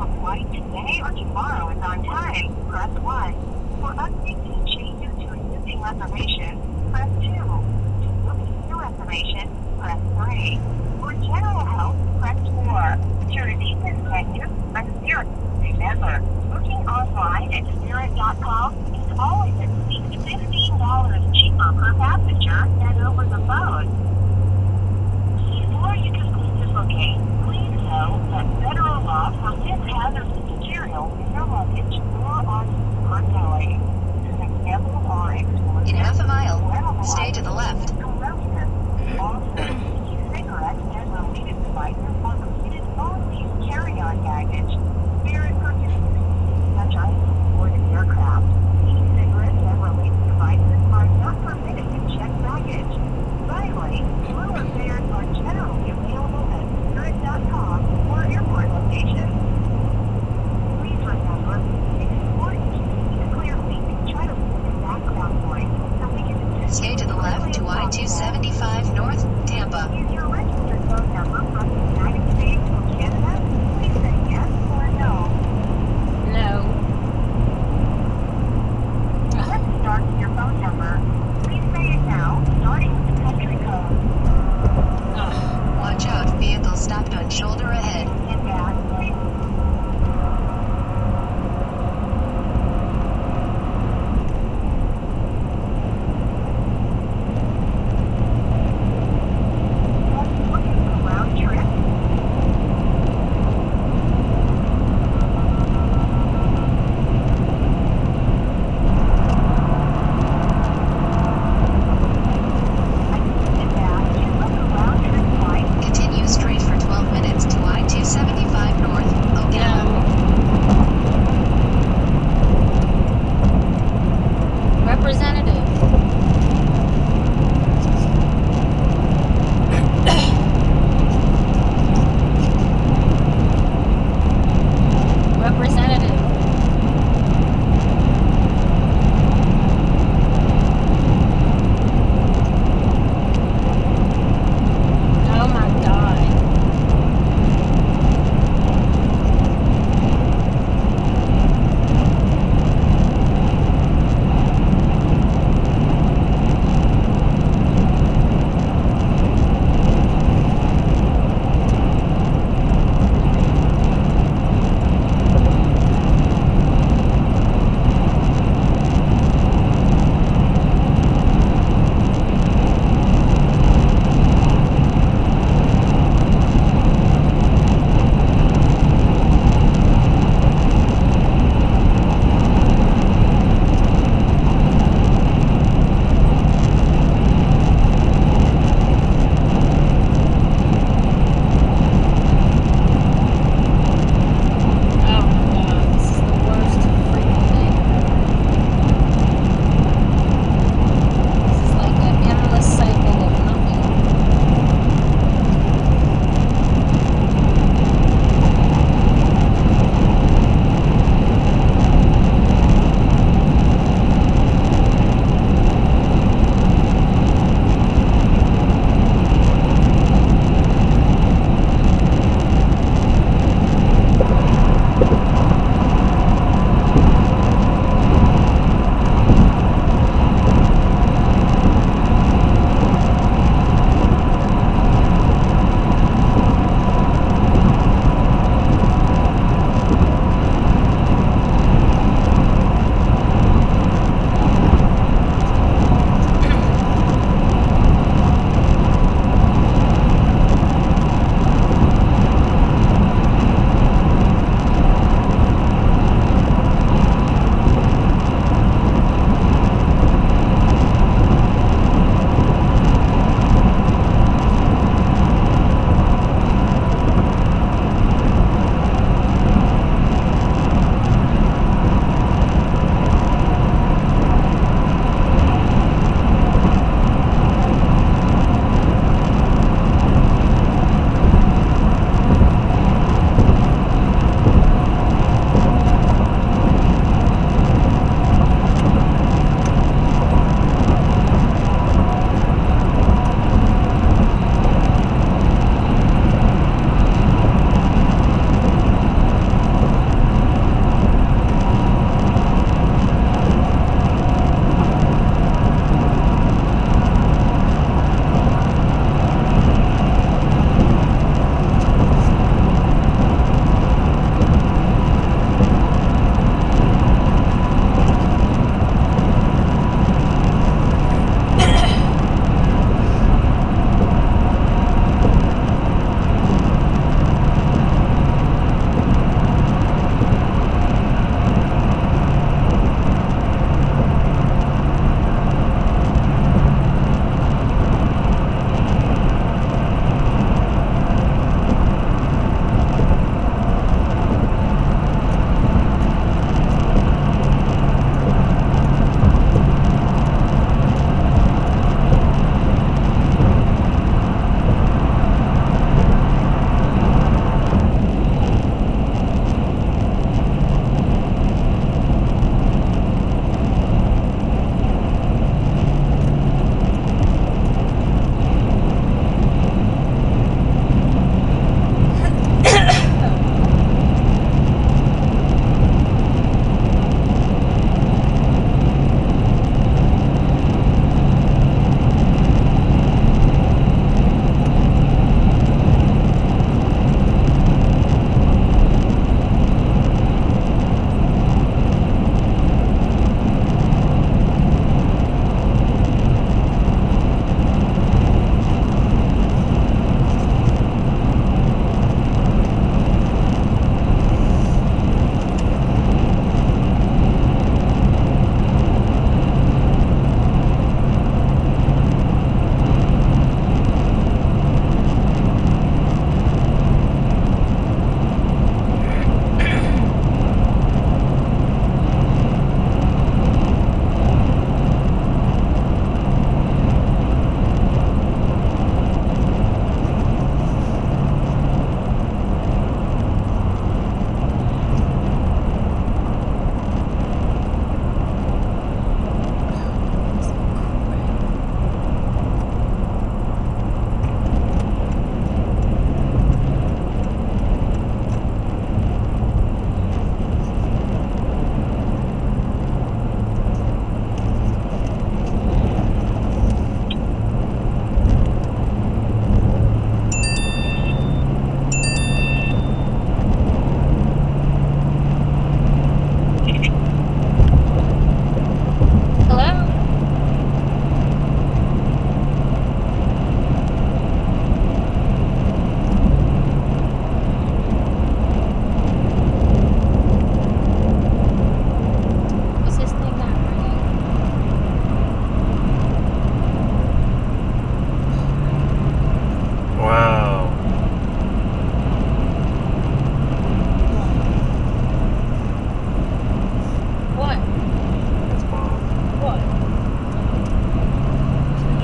a flight today or tomorrow is on time, press 1. For updates and changes to existing reservations, press 2. To book a new reservation, press 3. For general help, press 4. To repeat this menu, press 0. Remember, booking online at Spirit.com is always at least $15 cheaper per passenger than over the phone. Before you complete your booking, please know that federal law forbids hazardous material in your luggage or on your belly. Examples are explosives, In half a mile, flammable stay to the items, left. corrosive. Also, e-cigarettes and related devices are permitted only as carry-on baggage. Spirit purchases such items aboard an aircraft. E-cigarettes and related devices are not permitted in checked baggage. Finally, lower fares are generally available at Spirit.com or airport locations. Please remember, it's important to speak clearly and try to limit background noise so we can assist Stay you to the as left quickly to as possible. I-275 North, Tampa. Is your registered phone number from the United States or Canada? Please say yes or no. No. Let's start with your phone number. Please say it now, starting with the country code. Watch out, vehicle stopped on shoulder ahead. And that, please. Are you looking for round trip?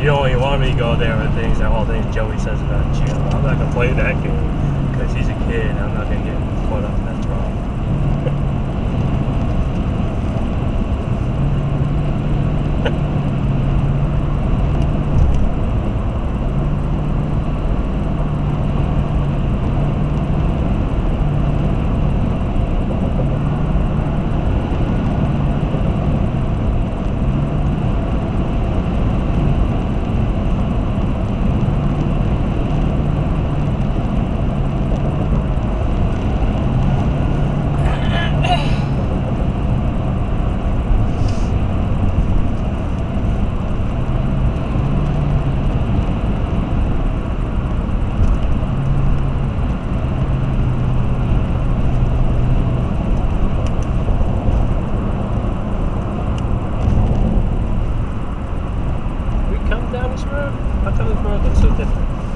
You only want me to go there with things that all things Joey says about you. I'm not gonna play that game because he's a kid. I'm not gonna get caught up. That's wrong. Come down this road? How come this road looks so different?